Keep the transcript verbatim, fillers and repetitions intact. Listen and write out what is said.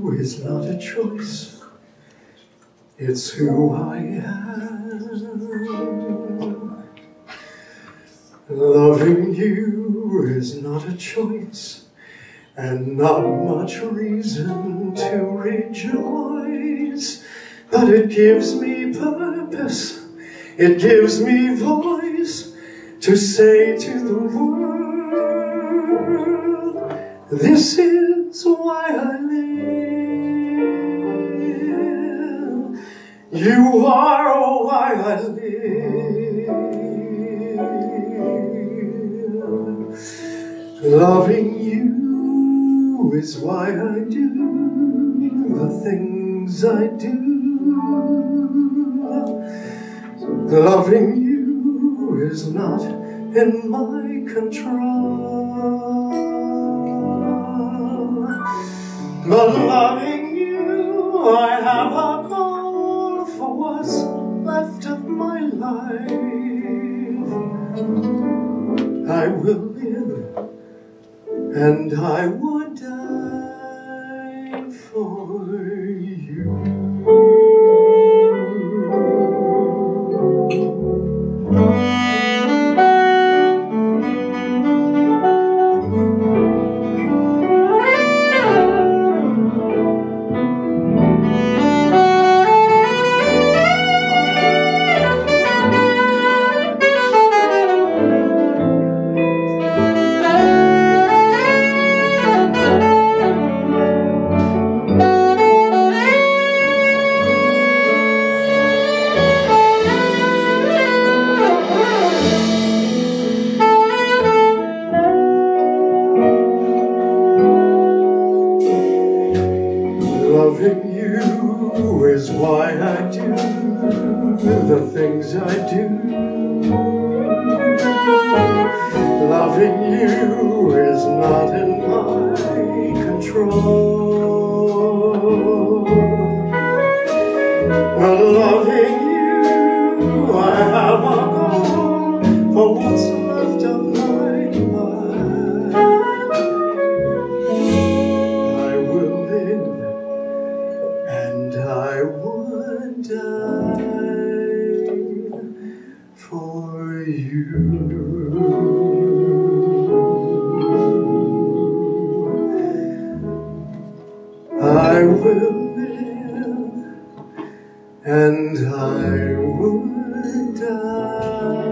you is not a choice, it's who I am. Loving you is not a choice, and not much reason to rejoice, but it gives me purpose, it gives me voice to say to the world, this is why I live. You are why I live. Loving you is why I do the things I do. Loving you is not in my control, but loving you, I have a goal for what's left of my life. I will live and I would die for you. Loving you is why I do the things I do. Loving you is not in my control, but loving you, I have a goal for what's left of my life. I will live and I would die for you. I will live and I would die